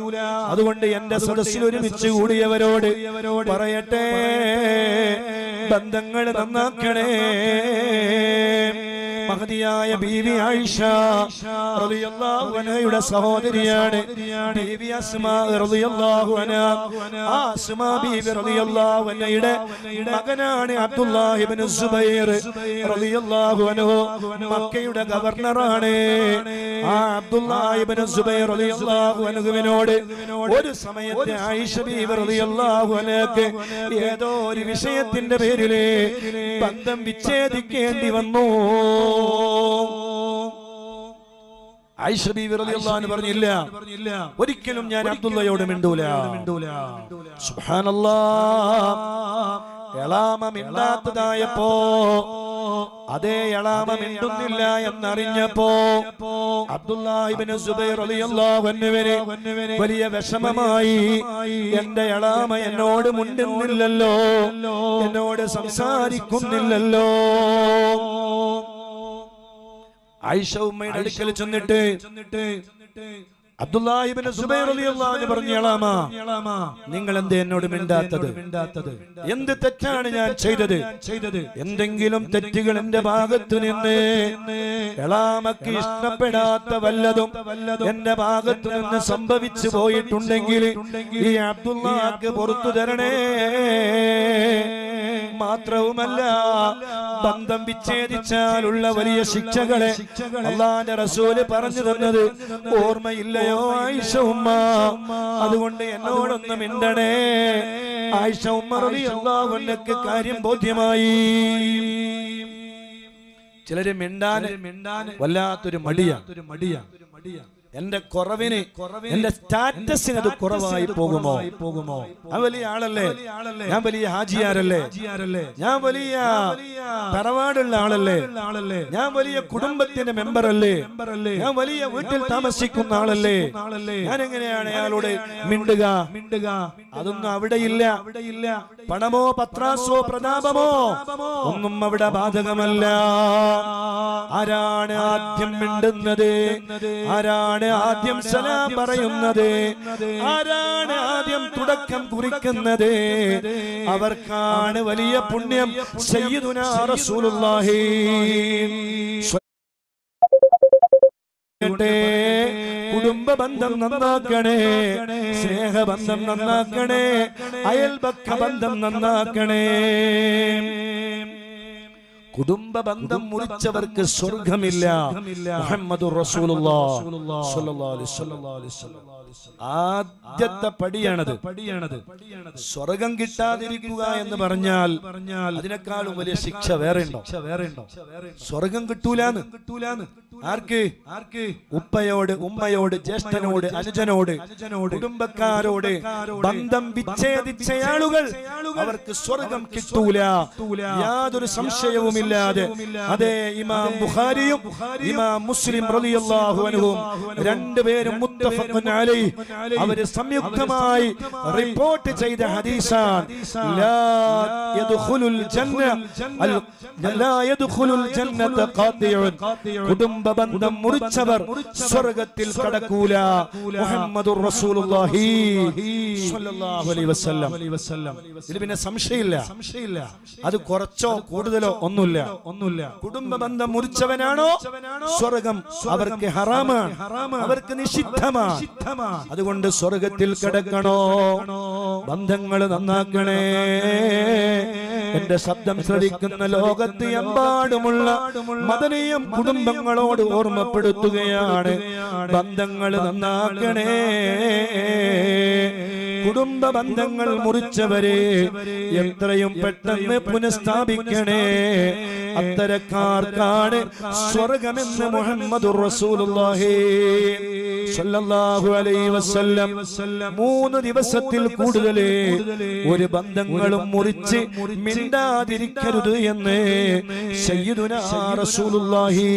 അതുകൊണ്ട് എന്റെ സദസ്സിൽ ഒരുമിച്ച് കൂടിയവരോട് പറയട്ടെ, ബന്ധങ്ങൾ നന്നാക്കണേ. മഹദിയായ ബീവി ആയിഷ റളിയല്ലാഹു അൻഹയുടെ സഹോദരിയാണ് ബീവി അസ്മാ റളിയല്ലാഹു അൻഹ. ആ അസ്മാ ബീവി റളിയല്ലാഹു അൻഹയുടെ മകനാണ് അബ്ദുല്ലാഹ് ഇബ്നു സുബൈർ റളിയല്ലാഹു അൻഹു. മക്കയുടെ ഗവർണറാണ്. ആ അബ്ദുല്ലാഹ് ഇബ്നു സുബൈർ റളിയല്ലാഹു അൻഹുവിനോട് ഒരു സമയത്ത് ആയിഷ ബീവി റളിയല്ലാഹു അൻഹയ്ക്ക് ഏതോ ഒരു വിഷയത്തിന്റെ പേരിൽ ബന്ധം വിച്ഛേദിക്കേണ്ടി വന്നു. ആയിഷ ബീവി റളിയല്ലാഹു അൻഹ പറഞ്ഞില്ല, ഒരിക്കലും ഞാൻ അബ്ദുള്ളയോട് മിണ്ടൂല. സുബ്ഹാനല്ലാഹ്. എളാമ മിണ്ടാത്തതായപ്പോ, അതേ എളാമ മിണ്ടുന്നില്ല എന്നറിഞ്ഞപ്പോ അബ്ദുല്ലാഹ് ഇബ്നു സുബൈർ റളിയല്ലാഹു അൻഹുവിന് വലിയ വിഷമമായി. എന്റെ എളാമ എന്നോട് മിണ്ടുന്നില്ലല്ലോ, എന്നോട് സംസാരിക്കുന്നില്ലല്ലോ. ആയിഷ ഉമ്മയുടെ അടുക്കൽ ചെന്നിട്ട് അബ്ദുല്ലാഹ് ഇബ്നു സുബൈർ റളിയല്ലാഹു അൻഹു പറഞ്ഞു, എളാമ, നിങ്ങൾ എന്ത് എന്നോട് മിണ്ടാത്തത്? എന്ത് തെറ്റാണ് ഞാൻ ചെയ്തത്? എന്തെങ്കിലും തെറ്റുകൾ എന്റെ ഭാഗത്തു നിന്ന് എളാമക്ക് ഇഷ്ടപ്പെടാത്ത വല്ലതും എന്റെ ഭാഗത്തു നിന്ന് സംഭവിച്ചു പോയിട്ടുണ്ടെങ്കിൽ ഈ അബ്ദുല്ലാഹ്ക്ക് പുറത്തു തരണേ. മാത്രവുമല്ല, ബന്ധം വിച്ഛേദിച്ചാലുള്ള വലിയ ശിക്ഷകളെ അല്ലാഹുവിന്റെ റസൂല് പറഞ്ഞു തന്നത് ഓർമ്മയില്ലയോ ആയിഷ ഉമ്മ? അതുകൊണ്ട് എന്നോടൊന്ന് മിണ്ടണേ. ആയിഷ ഉമ്മ റളിയല്ലാഹു അൻഹയ്ക്ക് കാര്യം ബോധ്യമായി. ചിലര് മിണ്ടാന് വല്ലാത്തൊരു മടിയാ. എന്റെ കുറവിന്, എന്റെ സ്റ്റാറ്റസിന് അത് കുറവായി പോകുമോ? ഞാൻ വലിയ ആളല്ലേ, ഞാൻ വലിയ ഹാജിയാരല്ലേ, ഞാൻ വലിയ തറവാടുള്ള ആളല്ലേ, ഞാൻ വലിയ കുടുംബത്തിന്റെ മെമ്പറല്ലേ, ഞാൻ വലിയ വീട്ടിൽ താമസിക്കുന്ന ആളല്ലേ, ഞാൻ എങ്ങനെയാണ് അയാളോട് മിണ്ടുക? അതൊന്നും അവിടെയില്ല. പണമോ പത്രാസോ പ്രതാപമോ ഒന്നും അവിടെ ബാധകമല്ല. ആരാണ് ആദ്യം മിണ്ടുന്നത്? ആരാണ് ആദ്യം സലാം പറയുന്നത്? ആരാണ് ആദ്യം തുടക്കം കുറിക്കുന്നത്? അവർക്കാണ് വലിയ പുണ്യം. സയ്യിദുനാ റസൂലുള്ളാഹി കുടുംബ ബന്ധം നന്നാക്കണേ, സ്നേഹബന്ധം നന്നാക്കണേ, അയൽപക്ക ബന്ധം നന്നാക്കണേ. കുടുംബ ബന്ധം മുറിച്ചവർക്ക് സ്വർഗമില്ല. മുഹമ്മദുർ റസൂലുള്ളാഹി സ്വല്ലല്ലാഹു അലൈഹി വസല്ലം ആദ്യത്തെ പടിയാണത്. സ്വർഗം കിട്ടാതിരിക്കുക എന്ന് പറഞ്ഞാൽ അതിനേക്കാളും വലിയ ശിക്ഷ വേറെ ഉണ്ടോ? സ്വർഗം കിട്ടൂലാന്ന്. ആർക്ക്? ഉപ്പയോട്, ഉമ്മയോട്, ജ്യേഷ്ഠനോട്, അനുജനോട്, കുടുംബക്കാരോട് ബന്ധം വിച്ഛേദിച്ച ആളുകൾ, അവർക്ക് സ്വർഗം കിട്ടൂല, യാതൊരു സംശയവുമില്ലാതെ. അതേ, ഇമാം ബുഖാരിയും ഇമാം മുസ്ലിം റളിയല്ലാഹു അൻഹും രണ്ടുപേരും മുത്തഫഖുൻ അലൈഹി, അവര് സംയുക്തമായി റിപ്പോർട്ട് ചെയ്ത ഹദീസാണ്. ലാ യദ്ഖുലുൽ ജന്നത ഖാതിഉൻ. കുടുംബ ബന്ധം മുറിച്ചവർ സ്വർഗ്ഗത്തിൽ കടക്കൂല. മുഹമ്മദുർ റസൂലുള്ളാഹി സ്വല്ലല്ലാഹു അലൈഹി വസല്ലം. ഇതിൽ പിന്നെ സംശയമില്ല. അത് കുറച്ചോ കൂടുതലോ ഒന്നുമില്ല. കുടുംബ ബന്ധം മുറിച്ചവനാണോ സ്വർഗം അവർക്ക് ഹറാമാണ്, അവർക്ക് നിഷിദ്ധമാണ്. അതുകൊണ്ട് സ്വർഗത്തിൽ കിടക്കണോ? ബന്ധങ്ങൾ നന്നാക്കണേ. എന്റെ ശബ്ദം ശ്രവിക്കുന്ന ലോകത്ത് എമ്പാടുമുള്ള മദനിയം കുടുംബങ്ങളോട് ഓർമ്മപ്പെടുത്തുകയാണ്, ബന്ധങ്ങൾ നന്നാക്കണേ. കുടുംബ ബന്ധങ്ങൾ മുറിച്ചവരെ എത്രയും പെട്ടെന്ന് പുനഃസ്ഥാപിക്കണേ. അത്തരക്കാർക്കാണ് സ്വർഗമെന്ന് മുഹമ്മദുർ റസൂലുള്ളാഹി സ്വല്ലല്ലാഹു അലൈഹി വസല്ലം 3 ദിവസത്തിൽ കൂടുതൽ ഒരു ബന്ധങ്ങളും മുറിച്ച് മിണ്ടാതിരിക്കരുത് എന്ന് സയ്യിദുനാ റസൂലുള്ളാഹി.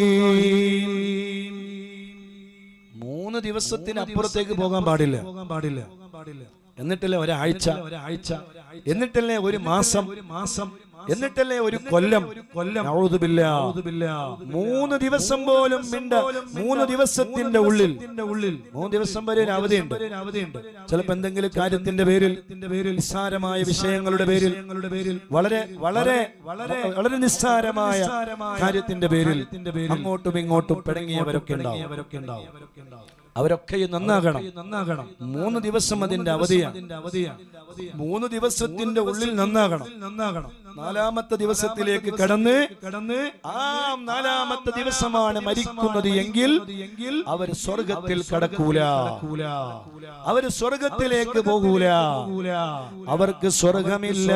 3 ദിവസത്തിന് അപ്പുറത്തേക്ക് പോകാൻ പാടില്ല. എന്നിട്ടല്ലേ ഒരാഴ്ച, എന്നിട്ടല്ലേ ഒരു മാസം, എന്നിട്ടല്ലേ ഒരു കൊല്ലം. നഊദു ബില്ലാഹ്. 3 ദിവസം പോലും 3 ദിവസത്തിന്റെ ഉള്ളിൽ 3 ദിവസം വരെ ഒരു അവധിയുണ്ട്. ചിലപ്പോൾ എന്തെങ്കിലും കാര്യത്തിന്റെ പേരിൽ, നിസ്സാരമായ വിഷയങ്ങളുടെ പേരിൽ, വളരെ വളരെ വളരെ നിസ്സാരമായ കാര്യത്തിന്റെ പേരിൽ അങ്ങോട്ടും ഇങ്ങോട്ടും പിണങ്ങിയവരൊക്കെ ഉണ്ടാവും. അവരൊക്കെ നന്നാകണം. 3 ദിവസം അതിന്റെ അവധിയാണ്. 3 ദിവസത്തിന്റെ ഉള്ളിൽ നന്നാകണം. 4ാമത്തെ ദിവസത്തിലേക്ക് കടന്ന് ആ 4ാമത്തെ ദിവസമാണ് മരിക്കുന്നത് എങ്കിൽ അവർ സ്വർഗത്തിൽ കടക്കൂല, അവർ സ്വർഗത്തിലേക്ക് പോകൂല, അവർക്ക് സ്വർഗമില്ല.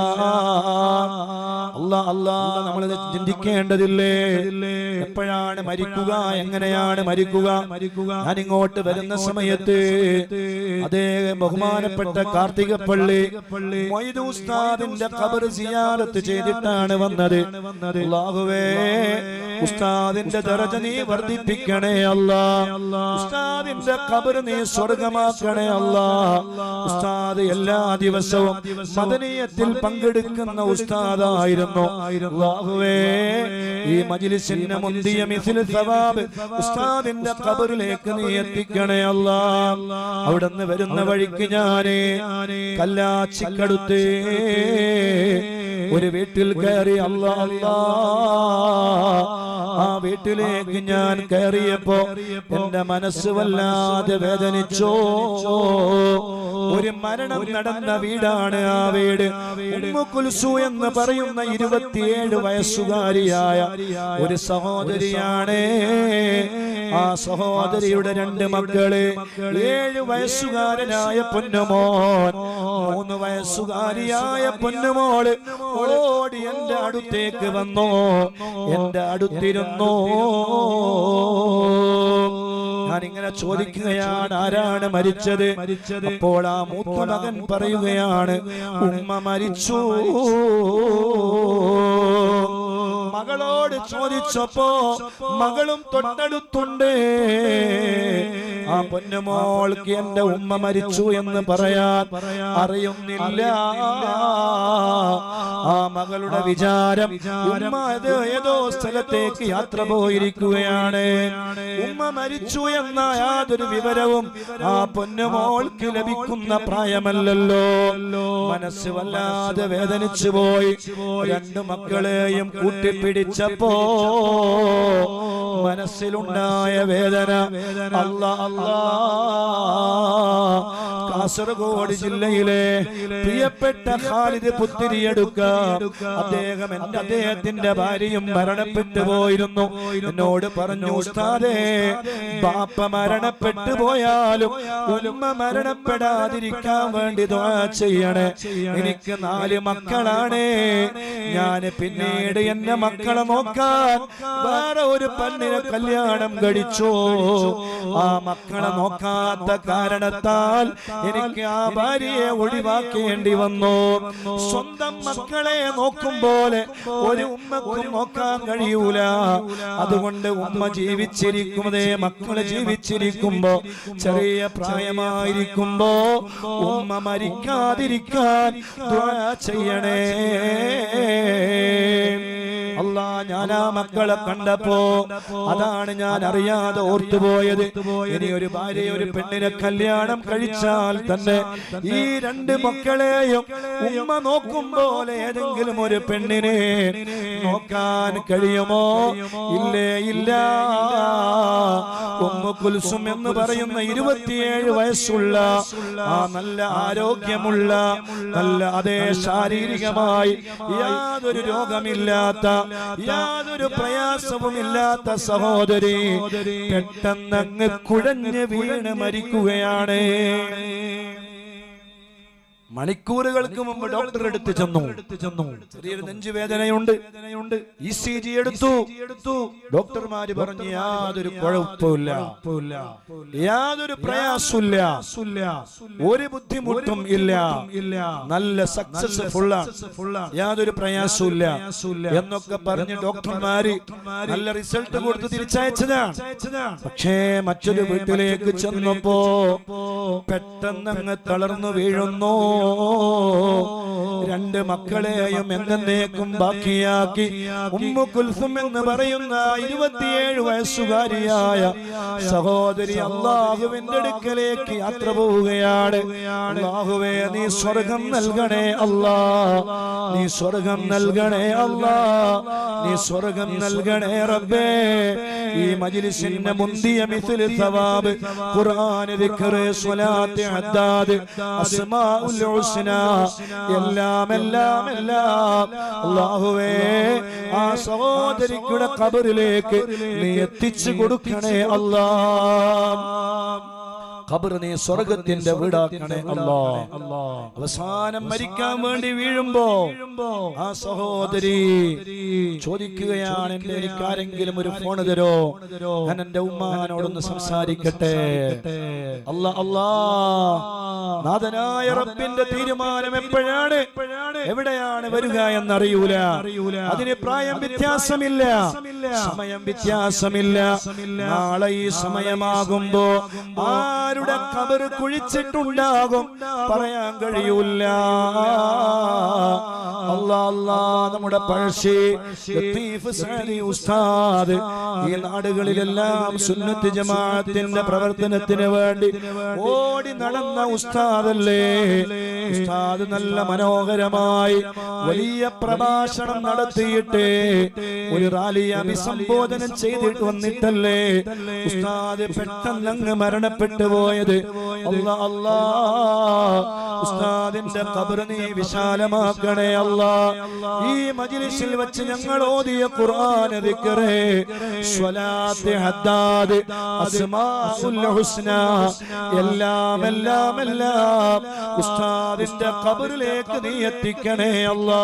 നമ്മൾ ചിന്തിക്കേണ്ടതില്ലേ എപ്പോഴാണ് മരിക്കുക, എങ്ങനെയാണ് മരിക്കുക? ഞാൻ ഇങ്ങോട്ട് വരുന്ന സമയത്ത് അതേ ബഹുമാനപ്പെട്ട കാർത്തികപ്പള്ളി മൊയ്ദ് ഉസ്താദിന്റെ ഖബർ സിയാറത്ത് ചെയ്തിട്ടാണ് വന്നത്. അല്ലാഹുവേ, ഉസ്താദിന്റെ ദറജ നീ വർദ്ധിപ്പിക്കണേ അല്ലാഹ്. ഉസ്താദിന്റെ ഖബർ നീ സ്വർഗമാക്കണേ അല്ലാഹ്. ഉസ്താദ് എല്ലാ ദിവസവും മദനിയത്തിൽ പങ്കെടുക്കുന്ന ഉസ്താദായിരുന്നു. അല്ലാഹുവേ, ഈ മജ്ലിസിന്റെ മുന്തിയ മിസ്ൽ സവാബ് ഉസ്താദിന്റെ ഖബറിലേക്ക് നീ എത്തിക്കണേ അല്ലാഹ്. അവിടുന്ന് വരുന്ന വഴിക്ക് ഞാന് കല്ലാച്ചിക്കടുത്ത് ഒരു വീട്ടിൽ കയറി. ആ വീട്ടിലേക്ക് ഞാൻ കയറിയപ്പോ എന്റെ മനസ്സ് വല്ലാതെ വേദനിച്ചോ. ഒരു മരണം നടന്ന വീടാണ് ആ വീട്. ഉമ്മു കുൽസു എന്ന് പറയുന്ന 27 വയസ്സുകാരിയായ ഒരു സഹോദരിയാണ്. ആ സഹോദരിയുടെ 2 മക്കള്, 7 വയസ്സുകാരനായ പൊന്നുമോൻ, 3 വയസ്സുകാരിയായ പൊന്നുമോള് ഓടി എന്റെ അടുത്തേക്ക് വന്നു, എന്റെ അടുത്തിരുന്നു. ഞാനിങ്ങനെ ചോദിക്കുകയാണ്, ആരാണ് മരിച്ചത്? അപ്പോൾ ആ മൂത്ത മകൻ പറയുകയാണ്, ഉമ്മ മരിച്ചു. മകളോട് ചോദിച്ചപ്പോ മകളും തൊട്ടടുത്തുണ്ട്. ആ പൊന്നുമോൾക്ക് എന്റെ ഉമ്മ മരിച്ചു എന്ന് പറയാൻ അറിയുന്നില്ല. ആ മകളുടെ വിചാരം ഉമ്മ ഏതോ സ്ഥലത്തേക്ക് യാത്ര പോയിരിക്കുകയാണ്. ഉമ്മ മരിച്ചു എന്ന യാതൊരു വിവരവും ആ പൊന്നുമോൾക്ക് ലഭിക്കുന്ന പ്രായമല്ലല്ലോ. മനസ്സ് വല്ലാതെ വേദനിച്ചു പോയി. 2 മക്കളെയും കൂട്ടിപ്പിടിച്ചപ്പോ മനസ്സിലുണ്ടായ വേദന കാസർഗോഡ് ജില്ലയിലെ പ്രിയപ്പെട്ട ഖാലിദ് പുത്തിരിയെടുക്ക, അദ്ദേഹത്തിന്റെ ഭാര്യയും മരണപ്പെട്ടു പോയിരുന്നു. എന്നോട് പറഞ്ഞു, ഉസ്താദേ, ബാപ്പ മരണപ്പെട്ടു പോയാലും ഉമ്മ മരണപ്പെടാതിരിക്കാൻ വേണ്ടി ദുആ ചെയ്യണേ. എനിക്ക് 4 മക്കളാണ്. ഞാൻ പിന്നീട് എന്റെ മക്കളെ നോക്കാൻ വേറെ ഒരു പെണ്ണിനെ കല്യാണം കഴിച്ചു. ആ മക്കളെ നോക്കാത്ത കാരണത്താൽ എനിക്ക് ആ ഭാര്യയെ ഒഴിവാക്കേണ്ടി വന്നു. സ്വന്തം മക്കളെ നോക്കും പോലെ ഒരു ഉമ്മക്കും നോക്കാൻ കഴിയൂല. അതുകൊണ്ട് ഉമ്മ ജീവിച്ചിരിക്കുന്നതേ, മക്കള് ജീവിച്ചിരിക്കുമ്പോ, ചെറിയ പ്രായമായിരിക്കുമ്പോ ഉമ്മ മരിക്കാതിരിക്കാൻ ദുആ ചെയ്യണേ. അല്ലാ, ഞാൻ ആ മക്കളെ കണ്ടപ്പോ അതാണ് ഞാൻ അറിയാതെ ഓർത്തുപോയത്. ഇനി ഒരു ഭാര്യ ഒരു പെണ്ണിനെ കല്യാണം കഴിച്ചാൽ തന്നെ ഈ 2 മക്കളെയും ഉമ്മ നോക്കും പോലെ ഏതെങ്കിലും ഒരു പെണ്ണിനെ നോക്കാൻ കഴിയുമോ? ഇല്ലേ, ഇല്ല. ഉമ്മു കുൽസും എന്ന് പറയുന്ന 27 വയസ്സുള്ള ആ നല്ല ആരോഗ്യമുള്ള, നല്ല അതേ ശാരീരികമായി യാതൊരു രോഗമില്ലാത്ത, യാതൊരു പ്രയാസവുമില്ലാത്ത സഹോദരി പെട്ടെന്നങ്ങ് കുഴഞ്ഞ് വീണ് മരിക്കുകയാണ്. മണിക്കൂറുകൾക്ക് മുമ്പ് ഡോക്ടർ അടുത്ത് ചെന്നു. ചെറിയൊരു നെഞ്ചുവേദനയുണ്ട്. ECG എടുത്തു. ഡോക്ടർമാര് പറഞ്ഞു, യാതൊരു കുഴപ്പമില്ല, യാതൊരു പ്രയാസമില്ല, ഒരു ബുദ്ധിമുട്ടും ഇല്ല, നല്ല സക്സസ്ഫുൾ ആണ്, യാതൊരു പ്രയാസമില്ല എന്നൊക്കെ പറഞ്ഞ് ഡോക്ടർമാര് നല്ല റിസൾട്ട് കൊടുത്ത് തിരിച്ചയച്ചതാണ്. പക്ഷേ മറ്റൊരു വീട്ടിലേക്ക് ചെന്നപ്പോ പെട്ടെന്ന് അങ്ങ് തളർന്നു വീഴുന്നു. രണ്ട് മക്കളെയും എന്നേക്കും ബാക്കിയാക്കി ഉമ്മു കുൽസും എന്ന് പറയുന്ന 27 വയസ്സുകാരിയായ സഹോദരി അല്ലാഹുവിന്റെ അടുക്കലേക്ക് യാത്ര പോവുകയാണ്. അല്ലാഹുവേ നീ സ്വർഗം നൽകണേ അല്ലാ, നീ സ്വർഗം നൽകണേ അല്ലാ, നീ സ്വർഗം നൽകണേ റബ്ബേ. ഈ മജ്ലിസിന്റെ മുന്തിയ മിസ്ലു സവാബ് ഖുർആൻ ദിക്ർ സ്വലാത്ത് അദ്ദാദ് അസ്മാഉൽ ഹുസ്ന എല്ലാം എല്ലാം എല്ലാം അല്ലാഹുവേ ആ സഹോദരിയുടെ ഖബറിലേക്ക് നീ എത്തിച്ചു കൊടുക്കണേ അല്ലാ. ഖബർ നീ സ്വർഗത്തിന്റെ വീടാക്കണേ അല്ലാ. അവസാനം മരിക്കാൻ വേണ്ടി വീഴുമ്പോ ആ സഹോദരി ചോദിക്കുകയാണ്, എനിക്ക് ആരെങ്കിലും ഒരു ഫോൺ തരോ, ഞാൻ എന്റെ ഉമ്മാനോടൊന്ന് സംസാരിക്കട്ടെ. അല്ലാ അല്ലാ, നാഥനായ റബ്ബിന്റെ തീരുമാനം എപ്പോഴാണ് എവിടെയാണ് വരിക എന്നറിയൂല. അതിന് പ്രായം വ്യത്യാസമില്ല, സമയം വ്യത്യാസമില്ല. നാളെ ഈ സമയമാകുമ്പോ ആരുടെ ഖബർ കുഴിച്ചിട്ടുണ്ടാകും പറയാൻ കഴിയൂല. അല്ലാ അല്ലാ, നമ്മുടെ പഴശ്ശി ലത്തീഫ് സഅദി ഉസ്താദ് ഈ നാടുകളിലെല്ലാം സുന്നത്ത് ജമാഅത്തിന്റെ പ്രവർത്തനത്തിന് വേണ്ടി ഓടി നടന്ന ഉസ്താദല്ലേ. ഉസ്താദ് നല്ല മനോഹരമായി വലിയ പ്രഭാഷണം നടത്തിയിട്ട് ഒരു റാലിയെ അഭിസംബോധന ചെയ്തിട്ട് വന്നിട്ടല്ലേ ഉസ്താദ് പെട്ടെന്ന് അങ്ങ് മരണപ്പെട്ടു പോയത്. അല്ലാ അല്ലാ, ഉസ്താദിന്റെ ഖബർ നീ വിശാലമാക്കണേ അല്ലാ. ഈ മജ്ലിസിൽ വെച്ച് ഞങ്ങൾ ഓതിയ ഖുർആൻ ദിക്ർ സ്വലാത്ത് ഹദ്ദാദ് അസ്മാഉൽ ഹുസ്ന എല്ലാം എല്ലാം എല്ലാം ഉസ്താദിന്റെ ഖബറിലേക്ക് നീ എത്തിക്കണേ അല്ലാ.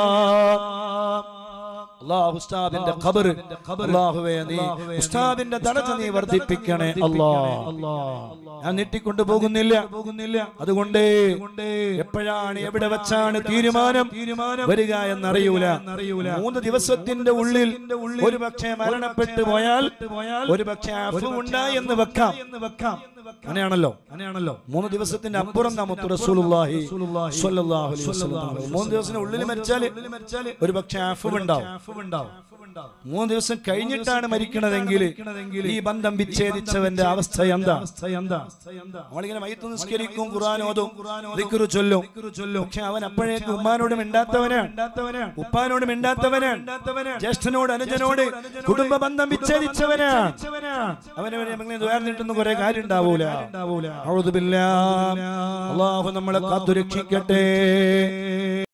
അല്ലാഹു ഉസ്താദിന്റെ ഖബർ, അല്ലാഹുവേ നീ ഉസ്താദിന്റെ ദറജ നീ വർദ്ധിപ്പിക്കണേ അല്ലാ. ഞാൻ നീട്ടിക്കൊണ്ടു പോകുന്നില്ല. അതുകൊണ്ട് എപ്പോഴാണ് എവിടെ വെച്ചാണ് തീരുമാനം വരിക എന്നറിയൂല. 3 ദിവസത്തിന്റെ ഉള്ളിൽ ഒരു പക്ഷേ മരണപ്പെട്ടു പോയാൽ ഒരു പക്ഷേ അഫ്വ് ഉണ്ടായി എന്ന് വെക്കാം. അങ്ങനെയാണല്ലോ 3 ദിവസത്തിന്റെ അപ്പുറം നമുക്ക് റസൂലുള്ളാഹി സ്വല്ലല്ലാഹു അലൈഹി വസല്ലം 3 ദിവസത്തിന്റെ ഉള്ളിൽ മരിച്ചാൽ ഒരു പക്ഷേ അഫ്വ് ഉണ്ടാവും. 3 ദിവസം കഴിഞ്ഞിട്ടാണ് മരിക്കണതെങ്കിൽ ഈ ബന്ധം വിച്ഛേദിച്ചവന്റെ അവസ്ഥ എന്താ? നമ്മളിങ്ങനെ മയ്യിത്ത് നിസ്കരിക്കും, ഖുർആൻ ഓതും, ദിക്ർ ചൊല്ലും. പക്ഷെ അവൻ അപ്പോഴേക്ക് ഉമ്മാനോട് മിണ്ടാത്തവനാണ്, ഉപ്പാനോട് മിണ്ടാത്തവനാണ്, ജ്യേഷ്ഠനോട് അനുജനോട് കുടുംബ ബന്ധം വിച്ഛേദിച്ചവനാണ്. അവനെ ദ്വാരന്നിട്ടൊന്നും കുറെ കാര്യം ഉണ്ടാവൂല. അഊദു ബില്ലാഹ്. അല്ലാഹു നമ്മളെ കാത്തുരക്ഷിക്കട്ടെ.